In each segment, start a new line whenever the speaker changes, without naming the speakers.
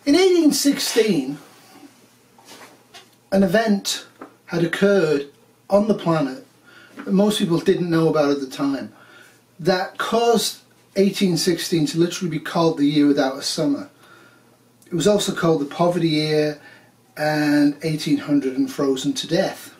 In 1816, an event had occurred on the planet that most people didn't know about at the time that caused 1816 to literally be called the year without a summer. It was also called the poverty year and 1800 and frozen to death.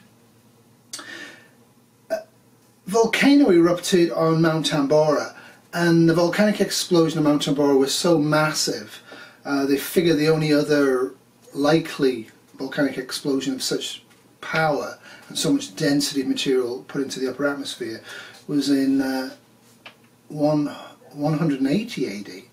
A volcano erupted on Mount Tambora, and the volcanic explosion of Mount Tambora was so massive, they figure the only other likely volcanic explosion of such power and so much density of material put into the upper atmosphere was in 180 AD.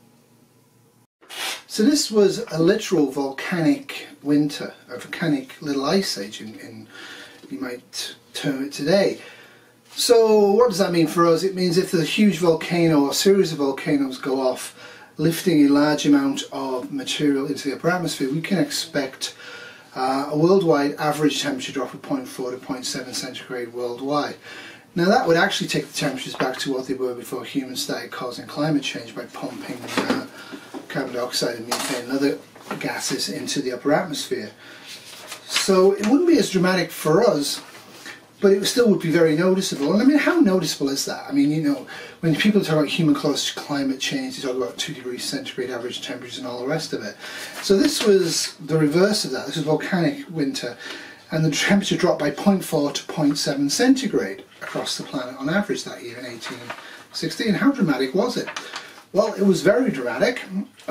So this was a literal volcanic winter, a volcanic little ice age, in you might term it today. So what does that mean for us? It means if a huge volcano or series of volcanoes go off, lifting a large amount of material into the upper atmosphere, we can expect a worldwide average temperature drop of 0.4 to 0.7 centigrade worldwide. Now that would actually take the temperatures back to what they were before humans started causing climate change by pumping carbon dioxide and methane and other gases into the upper atmosphere. So it wouldn't be as dramatic for us, but it still would be very noticeable. And I mean, how noticeable is that? I mean, you know, when people talk about human-caused climate change, they talk about 2 degrees centigrade average temperatures and all the rest of it. So this was the reverse of that. This was volcanic winter, and the temperature dropped by 0.4 to 0.7 centigrade across the planet on average that year in 1816. How dramatic was it? Well, it was very dramatic.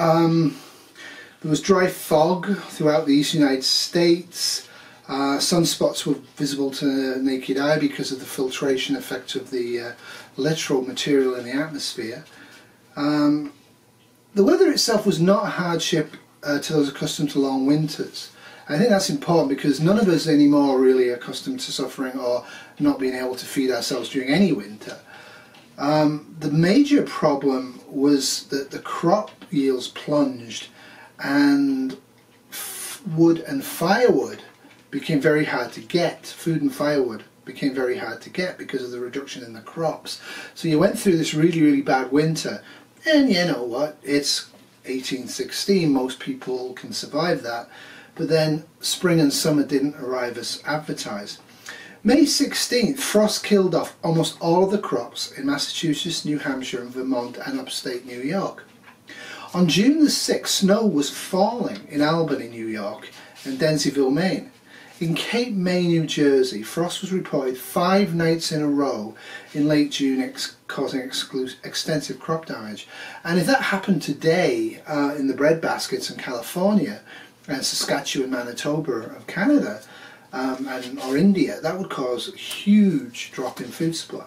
There was dry fog throughout the eastern United States. Sunspots were visible to the naked eye because of the filtration effect of the literal material in the atmosphere. The weather itself was not a hardship to those accustomed to long winters. I think that's important because none of us anymore are really accustomed to suffering or not being able to feed ourselves during any winter. The major problem was that the crop yields plunged, and wood and firewood became very hard to get. Food and firewood became very hard to get because of the reduction in the crops. So you went through this really, really bad winter, and you know what, it's 1816, most people can survive that, but then spring and summer didn't arrive as advertised. May 16th, frost killed off almost all of the crops in Massachusetts, New Hampshire and Vermont and upstate New York. On June the 6th, snow was falling in Albany, New York and Denzieville, Maine. In Cape May, New Jersey, frost was reported 5 nights in a row in late June, causing extensive crop damage. And if that happened today in the breadbaskets in California and Saskatchewan, Manitoba of Canada, or India, that would cause a huge drop in food supply.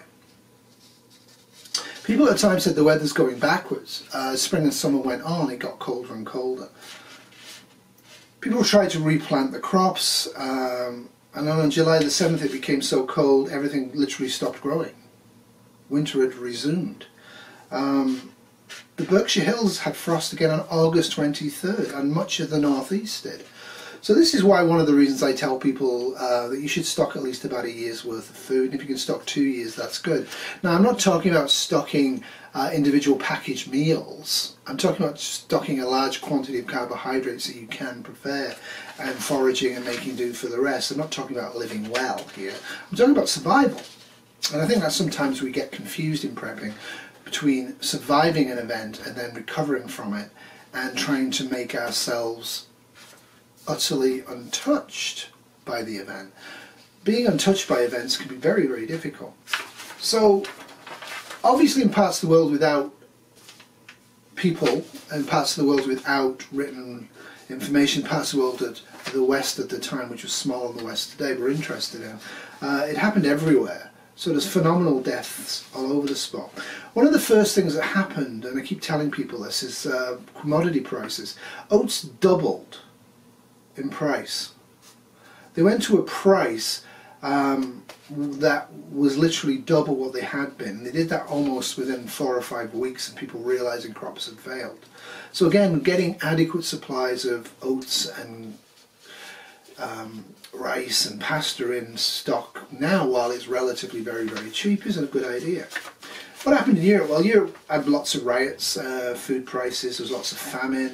People at the time said the weather's going backwards. As spring and summer went on, it got colder and colder. People tried to replant the crops, and then on July the 7th it became so cold everything literally stopped growing. Winter had resumed. The Berkshire Hills had frost again on August 23rd, and much of the northeast did. So this is why one of the reasons I tell people that you should stock at least about a year's worth of food. And if you can stock 2 years, that's good. Now, I'm not talking about stocking individual packaged meals. I'm talking about stocking a large quantity of carbohydrates that you can prepare and foraging and making do for the rest. I'm not talking about living well here. I'm talking about survival. And I think that sometimes we get confused in prepping between surviving an event and then recovering from it and trying to make ourselves utterly untouched by the event. Being untouched by events can be very, very difficult. So obviously in parts of the world without people and parts of the world without written information, parts of the world that the West at the time, which was smaller than the West today, were interested in, it happened everywhere. So there's phenomenal deaths all over the spot. One of the first things that happened, and I keep telling people this, is commodity prices. Oats doubled in price. They went to a price that was literally double what they had been. They did that almost within 4 or 5 weeks of people realizing crops had failed. So again, getting adequate supplies of oats and rice and pasta in stock now while it's relatively very, very cheap isn't a good idea. What happened in Europe? Well, Europe had lots of riots, food prices, there was lots of famine.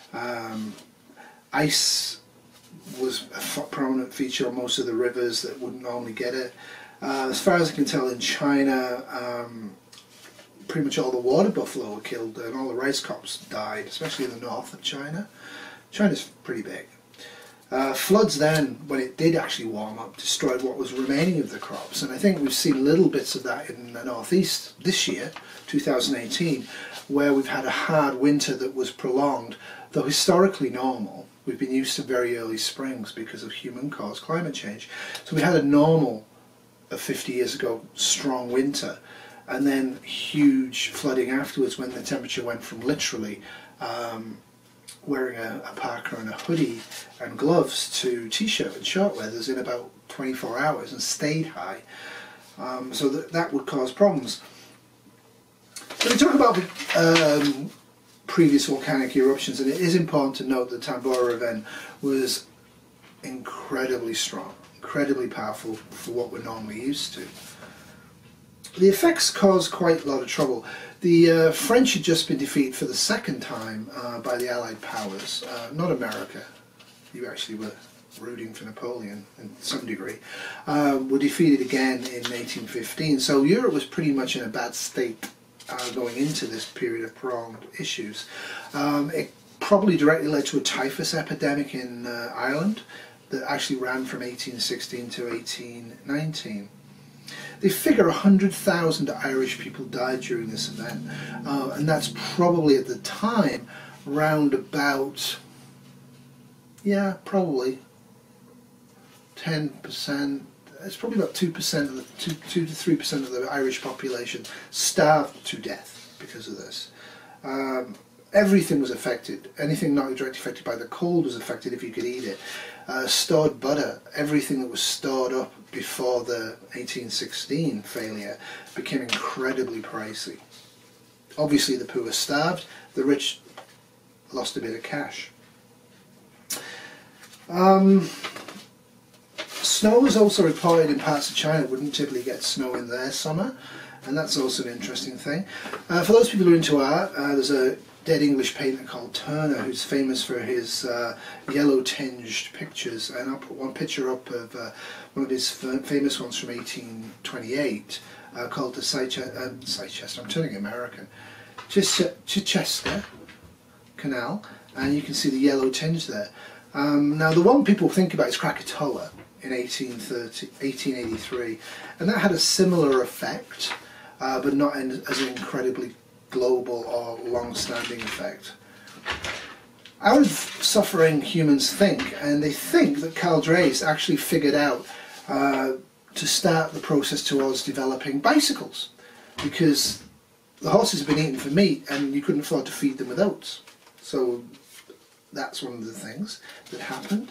Ice was a prominent feature on most of the rivers that wouldn't normally get it. As far as I can tell, in China, pretty much all the water buffalo were killed and all the rice crops died, especially in the north of China. China's pretty big. Floods then, when it did actually warm up, destroyed what was remaining of the crops, and I think we've seen little bits of that in the northeast this year, 2018, where we've had a hard winter that was prolonged, though historically normal. We've been used to very early springs because of human-caused climate change. So we had a normal, 50 years ago, strong winter, and then huge flooding afterwards when the temperature went from literally wearing a parka and a hoodie and gloves to t-shirt and short weathers in about 24 hours and stayed high. So that would cause problems. So we talk about previous volcanic eruptions, and it is important to note that Tambora event was incredibly strong, incredibly powerful for what we're normally used to. The effects caused quite a lot of trouble. The French had just been defeated for the second time by the Allied powers, not America. You actually were rooting for Napoleon in some degree. Were defeated again in 1815, so Europe was pretty much in a bad state going into this period of prolonged issues. It probably directly led to a typhus epidemic in Ireland that actually ran from 1816 to 1819. They figure 100,000 Irish people died during this event, and that's probably at the time round about, yeah, probably 10%. It's probably about 2% of the 2 to 3% of the Irish population starved to death because of this. Everything was affected. Anything not directly affected by the cold was affected if you could eat it. Stored butter, everything that was stored up before the 1816 failure became incredibly pricey. Obviously the poor starved, the rich lost a bit of cash. Snow was also reported in parts of China. Wouldn't typically get snow in their summer, and that's also an interesting thing. For those people who are into art, there's a dead English painter called Turner who's famous for his yellow tinged pictures, and I'll put one picture up of one of his famous ones from 1828 called the Chichester, I'm turning American, Chichester Canal, and you can see the yellow tinge there. Now the one people think about is Krakatoa in 1883, and that had a similar effect, but not as an incredibly global or long-standing effect. Out of suffering humans think, and they think that Carl Drees actually figured out to start the process towards developing bicycles, because the horses have been eaten for meat and you couldn't afford to feed them with oats. So that's one of the things that happened.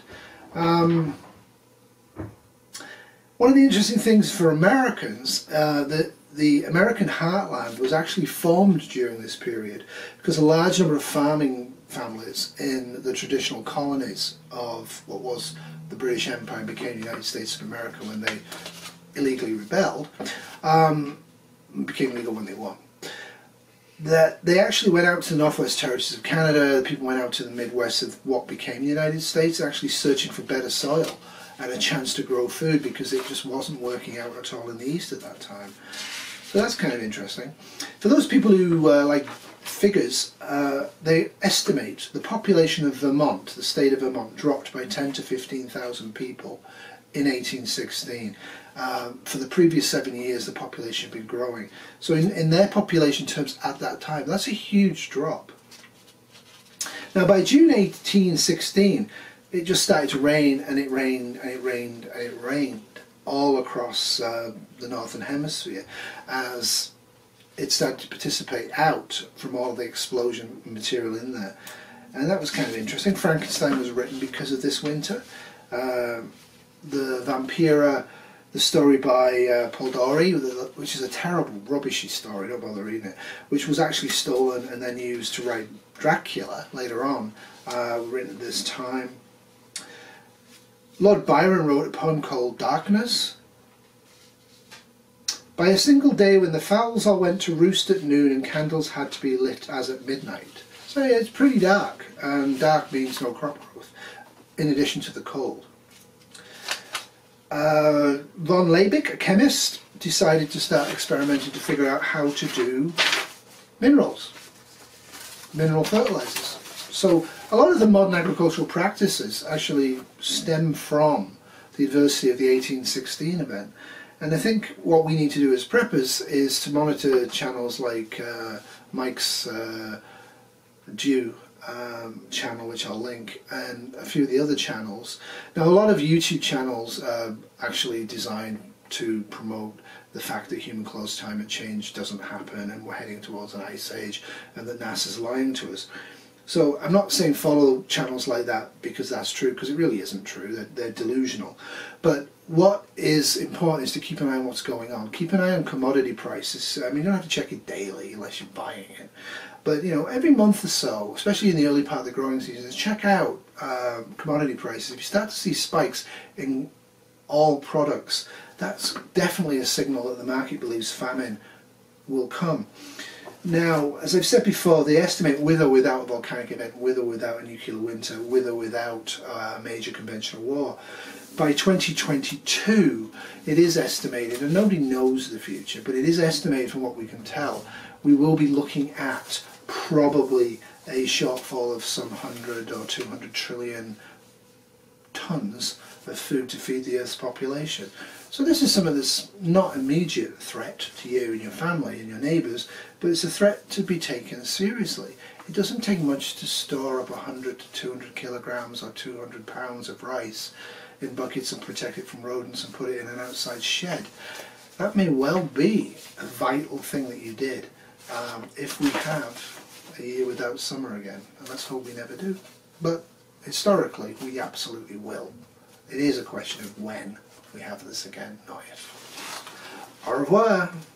One of the interesting things for Americans, that the American heartland was actually formed during this period because a large number of farming families in the traditional colonies of what was the British Empire and became the United States of America when they illegally rebelled, became legal when they won. That they actually went out to the Northwest Territories of Canada, people went out to the Midwest of what became the United States, actually searching for better soil and a chance to grow food because it just wasn't working out at all in the East at that time. So that's kind of interesting. For those people who like figures, they estimate the population of Vermont, the state of Vermont, dropped by 10 to 15,000 people in 1816. For the previous 7 years the population had been growing. So in their population terms at that time, that's a huge drop. Now by June 1816 it just started to rain, and it rained and it rained and it rained all across the northern hemisphere as it started to participate out from all the explosion material in there. And that was kind of interesting. Frankenstein was written because of this winter. The Vampira, the story by Paul Dory, which is a terrible, rubbishy story, don't bother reading it, which was actually stolen and then used to write Dracula later on, written at this time. Lord Byron wrote a poem called Darkness. By a single day when the fowls all went to roost at noon and candles had to be lit as at midnight. So yeah, it's pretty dark, and dark means no crop growth, in addition to the cold. Von Liebig, a chemist, decided to start experimenting to figure out how to do mineral fertilizers. So a lot of the modern agricultural practices actually stem from the adversity of the 1816 event. And I think what we need to do as preppers is to monitor channels like Mike's Dew channel, which I'll link, and a few of the other channels. Now, a lot of YouTube channels are actually designed to promote the fact that human close climate change doesn't happen and we're heading towards an ice age and that NASA's lying to us. So I'm not saying follow channels like that because that's true, because it really isn't true. They're delusional. But what is important is to keep an eye on what's going on. Keep an eye on commodity prices. I mean, you don't have to check it daily unless you're buying it. But, you know, every month or so, especially in the early part of the growing season, check out commodity prices. If you start to see spikes in all products, that's definitely a signal that the market believes famine will come. Now, as I've said before, they estimate with or without a volcanic event, with or without a nuclear winter, with or without a major conventional war, by 2022 it is estimated, and nobody knows the future, but it is estimated from what we can tell, we will be looking at probably a shortfall of some 100 or 200 trillion tons of food to feed the Earth's population. So this is something that's not an immediate threat to you and your family and your neighbours, but it's a threat to be taken seriously. It doesn't take much to store up 100 to 200 kilograms or 200 pounds of rice in buckets and protect it from rodents and put it in an outside shed. That may well be a vital thing that you did if we have a year without summer again, and let's hope we never do. But historically, we absolutely will. It is a question of when we have this again, not if. Au revoir.